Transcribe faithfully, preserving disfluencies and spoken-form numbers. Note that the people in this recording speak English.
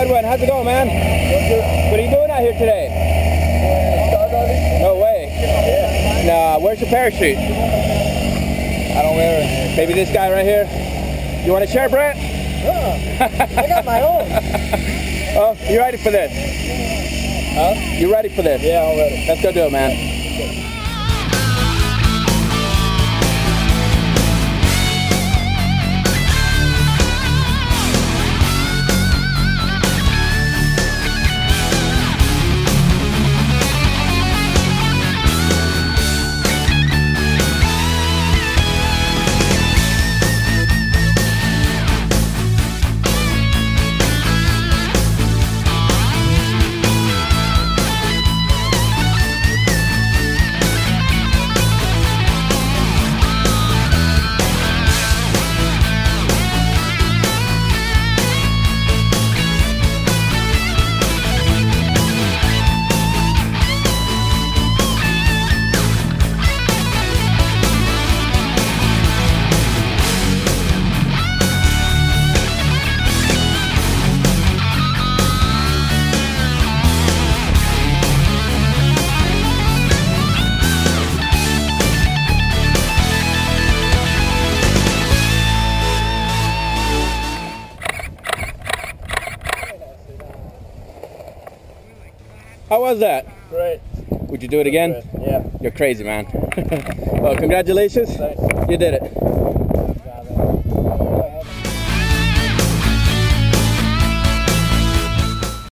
Edwin, how's it going, man? What are you doing out here today? No way. Yeah. Nah, where's your parachute? I don't wear it. Maybe this guy right here? You want to share, Brett? Oh, I got my own. Oh, you ready for this? Huh? You ready for this? Yeah, I'm ready. Let's go do it, man. How was that? Great. Would you do it again? Yeah. You're crazy, man. Well, congratulations. Thanks. You did it.